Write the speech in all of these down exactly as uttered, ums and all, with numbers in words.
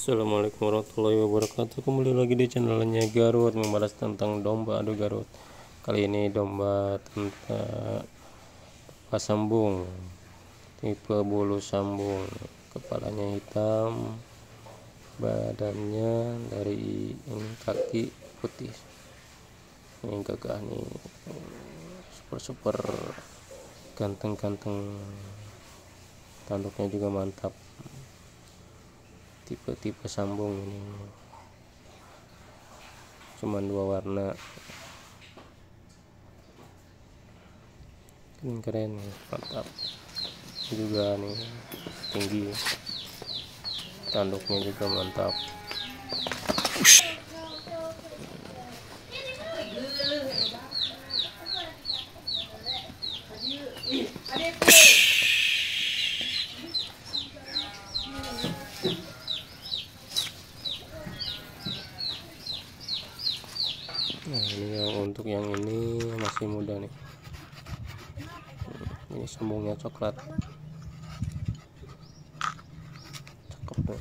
Assalamualaikum warahmatullahi wabarakatuh. Kembali lagi di channelnya Garut, membahas tentang domba adu Garut. Kali ini domba tentang pasambung, tipe bulu sambung, kepalanya hitam, badannya dari ini kaki putih. Ini gagah nih, super super ganteng-ganteng, tanduknya juga mantap. Tipe-tipe sambung ini cuman dua warna, keren keren mantap juga nih, tinggi, tanduknya juga mantap. Nah, ini yang untuk yang ini masih muda nih, ini sambungnya coklat, cakep tuh.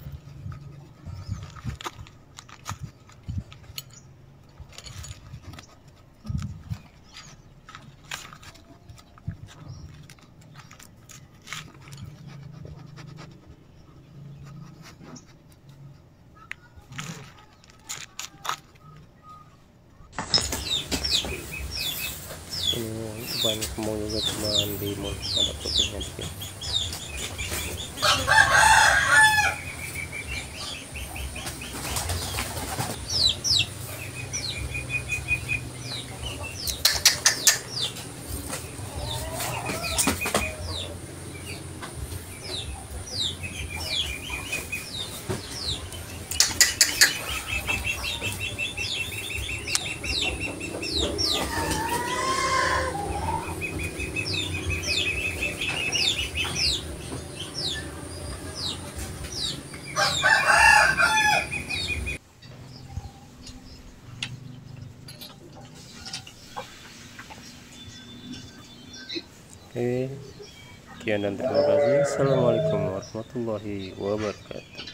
Ini banyak mau juga cuma di mall ada putihnya dikit. Oke, sekian dan terima kasih. Assalamualaikum warahmatullahi wabarakatuh.